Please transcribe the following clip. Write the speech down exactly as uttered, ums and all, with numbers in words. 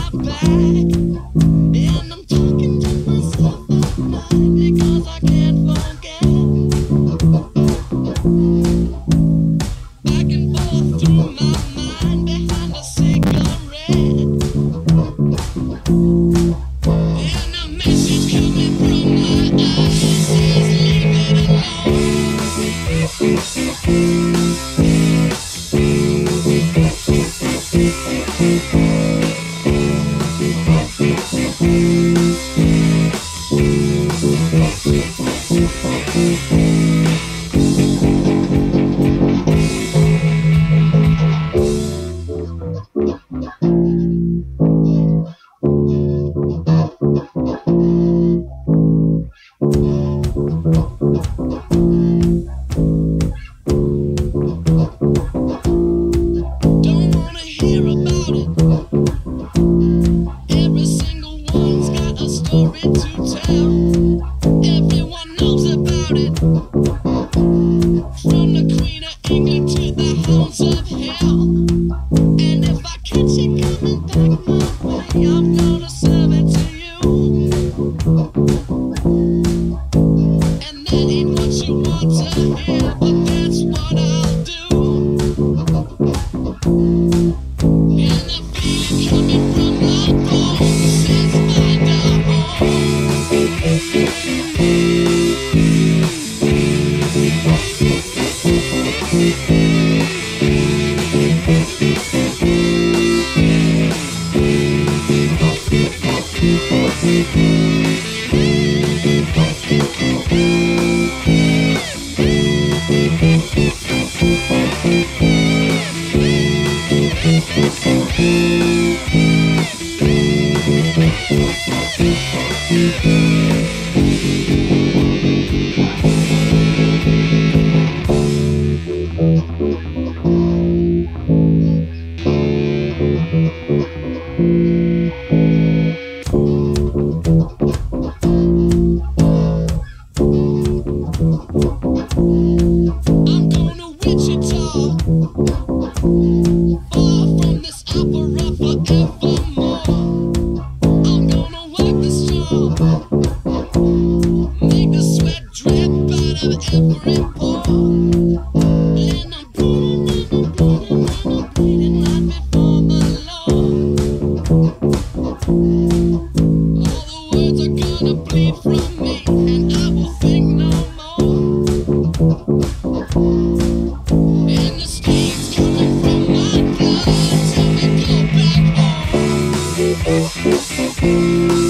my back, and I'm talking to myself at night because I can't forget. Back and forth through my mind behind a cigarette, and a message coming from my eyes says leave it alone. Don't wanna hear about it. Every single one's got a story to tell. Everyone knows about it. From the Queen of England to the hounds of hell. And if I catch it coming back my way, I'm gonna serve it to you. And that ain't what you want to hear, but that's what I'll do. And the feeling coming from my bones says find a home. I'm going to Wichita, far from this opera forevermore. I'm gonna work this job, make the sweat drip out of every pore. And I'm bleeding and I'm bleeding and I'm bleeding right before the Lord. All the words are gonna bleed from me, and I will think no more. And the stains coming from my blood tell me go back home.